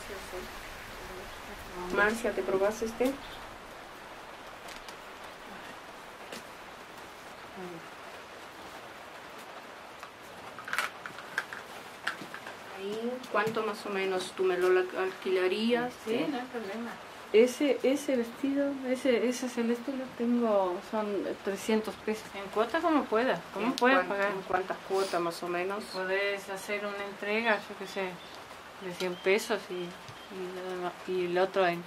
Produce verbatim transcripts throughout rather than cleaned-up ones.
precioso. Marcia, ¿te probás este? Ahí, ¿cuánto más o menos tú me lo alquilarías? Sí, ¿sí? No hay problema. Ese, ese vestido, ese, ese celeste lo tengo, son trescientos pesos. En cuota como puedas, como puedas pagar. ¿En cuántas cuotas más o menos? Puedes hacer una entrega, yo qué sé, de cien pesos y, y, y el otro en...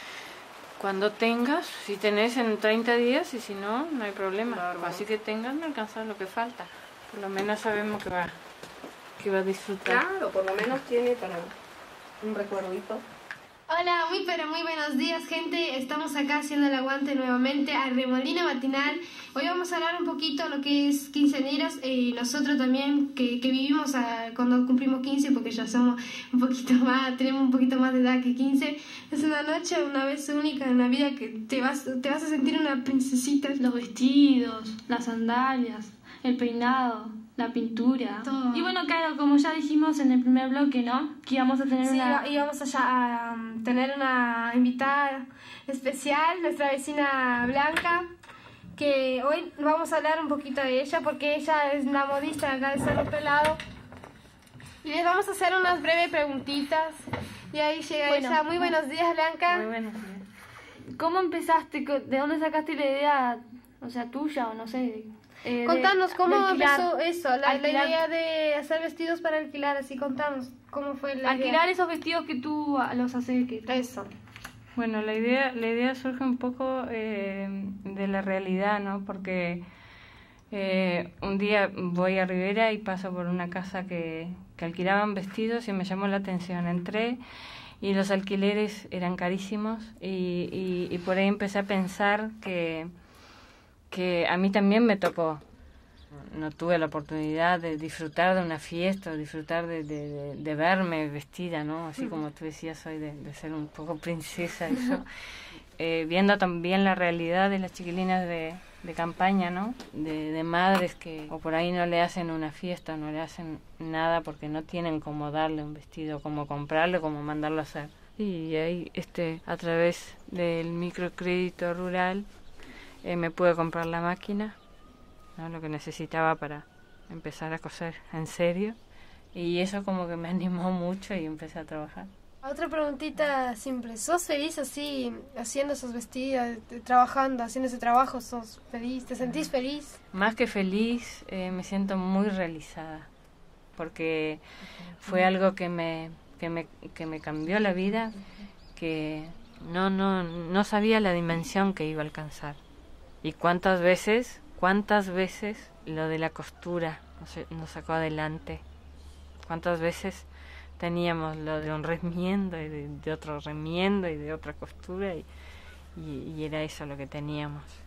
Cuando tengas, si tenés en treinta días y si no, no hay problema. Claro. Así que tengas, no alcanzas lo que falta. Por lo menos sabemos que va, que va a disfrutar. Claro, por lo menos tiene para un recuerdito. Hola, muy pero muy buenos días, gente. Estamos acá haciendo el aguante nuevamente al Remolino Matinal. Hoy vamos a hablar un poquito de lo que es quinceañeras y eh, nosotros también que, que vivimos a, cuando cumplimos quince, porque ya somos un poquito más, tenemos un poquito más de edad que quince. Es una noche, una vez única en la vida que te vas, te vas a sentir una princesita. Los vestidos, las sandalias, el peinado, la pintura. Todo. Y bueno, claro, como ya dijimos en el primer bloque, ¿no? Que íbamos a tener sí, una... íbamos a, a, a tener una invitada especial, nuestra vecina Blanca, que hoy vamos a hablar un poquito de ella, porque ella es la modista de acá de Cerro Pelado. Y les vamos a hacer unas breves preguntitas. Y ahí llega bueno, ella. Muy buenos días, Blanca. Muy buenos días. ¿Cómo empezaste? ¿De dónde sacaste la idea, o sea, tuya o no sé? Eh, contanos de, cómo de alquilar, empezó eso, la, la alquilar. idea de hacer vestidos para alquilar, así contanos cómo fue la alquilar idea. esos vestidos que tú los haces. Que... Eso. Bueno, la idea, la idea surge un poco eh, de la realidad, ¿no? Porque eh, un día voy a Rivera y paso por una casa que, que alquilaban vestidos y me llamó la atención. Entré y los alquileres eran carísimos y, y, y por ahí empecé a pensar que... que a mí también me tocó. No tuve la oportunidad de disfrutar de una fiesta, disfrutar de, de, de, de verme vestida, ¿no? Así como tú decías, soy de, de ser un poco princesa. Eso. Eh, viendo también la realidad de las chiquilinas de, de campaña, ¿no? De, de madres que o por ahí no le hacen una fiesta, no le hacen nada porque no tienen cómo darle un vestido, cómo comprarlo, cómo mandarlo a hacer. Y ahí, este, a través del microcrédito rural, Eh, me pude comprar la máquina, ¿no? Lo que necesitaba para empezar a coser en serio, y eso como que me animó mucho y empecé a trabajar. Otra preguntita simple, ¿sos feliz así haciendo esos vestidos, trabajando, haciendo ese trabajo? ¿Sos feliz? ¿Te sentís feliz? Más que feliz, eh, me siento muy realizada, porque fue algo que me, que me, que me cambió la vida, que no, no, no sabía la dimensión que iba a alcanzar. Y cuántas veces, cuántas veces lo de la costura nos, nos sacó adelante. Cuántas veces teníamos lo de un remiendo y de, de otro remiendo y de otra costura y, y, y era eso lo que teníamos.